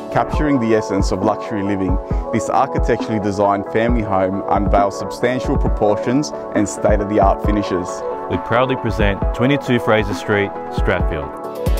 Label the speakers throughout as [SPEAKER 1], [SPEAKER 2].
[SPEAKER 1] Capturing the essence of luxury living, this architecturally designed family home unveils substantial proportions and state-of-the-art finishes.
[SPEAKER 2] We proudly present 22 Fraser Street, Strathfield.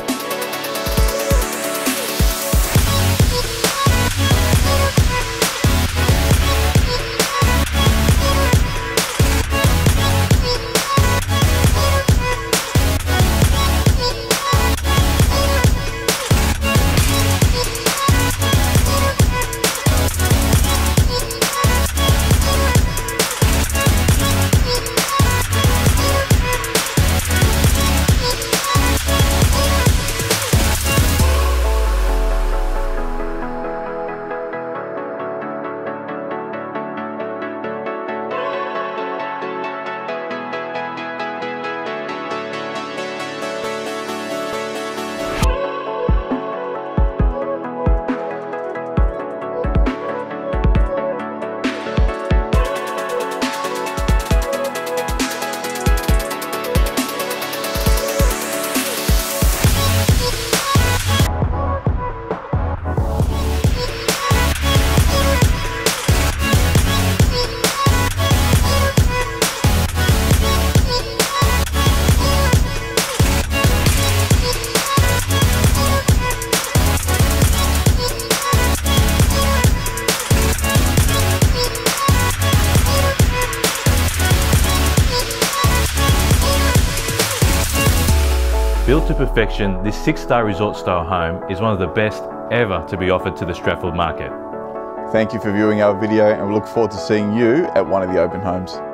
[SPEAKER 2] Built to perfection, this 6-star resort style home is one of the best ever to be offered to the Strathfield market.
[SPEAKER 1] Thank you for viewing our video, and we look forward to seeing you at one of the open homes.